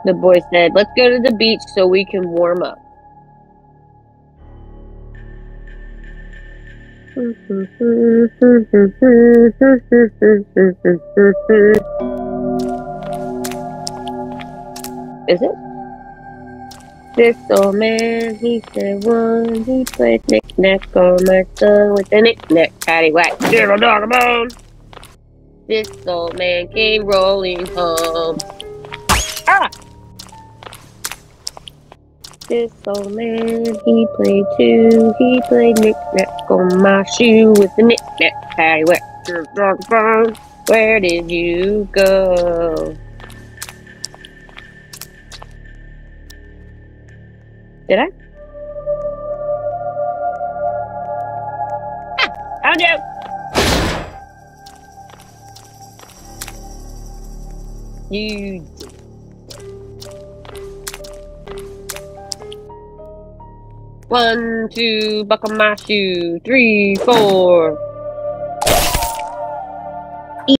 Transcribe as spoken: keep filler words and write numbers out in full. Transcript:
The boy said, let's go to the beach so we can warm up. Is it? This old man, he said one, he played knick-knack on my son with a knick-knack, paddywhack, diddle dog bone. This old man came rolling home. Ah! This old man, he played too, he played knick-knack on my shoe with a knick-knack, paddywhack, diddle dog bone. Where did you go? Did I? Ah! Found you! You did. One, two, buckle my shoe. Three, four.